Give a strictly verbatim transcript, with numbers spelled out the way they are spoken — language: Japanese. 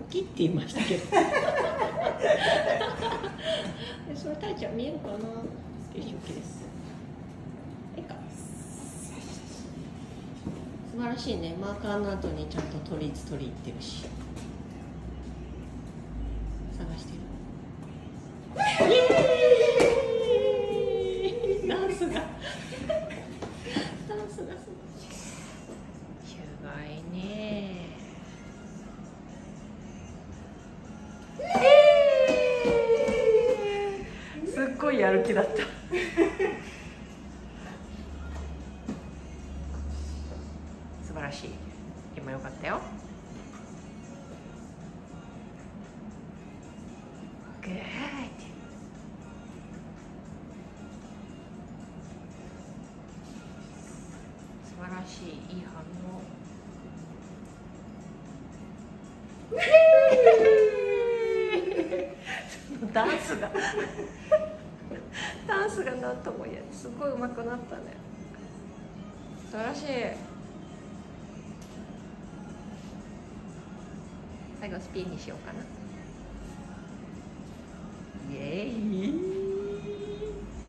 キって言いましたけどそれタイちゃん見えるかな。よし OK です。いいか。素晴らしいね。マーカーの後にちゃんと取り取り入ってるし探してる。イエーイダンスがダンスがすごい。すごいね。すっごいやる気だった素晴らしい。今よかったよ。グッド。素晴らしい。いい反応ダンスがダンスがなんとも言えない。すごい上手くなったね。素晴らしい。最後スピンにしようかな。イエーイ